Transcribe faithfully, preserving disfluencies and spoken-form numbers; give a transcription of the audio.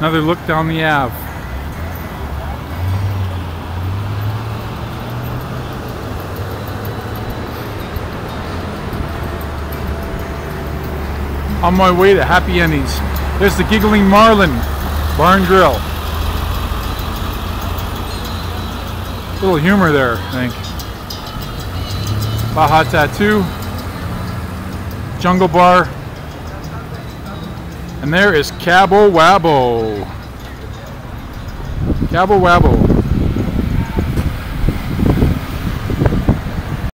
Another look down the Ave. On my way to Happy Endings. There's the Giggling Marlin Bar and Grill. Little humor there, I think. Baja Tattoo. Jungle Bar. And there is Cabo Wabo. Cabo Wabo.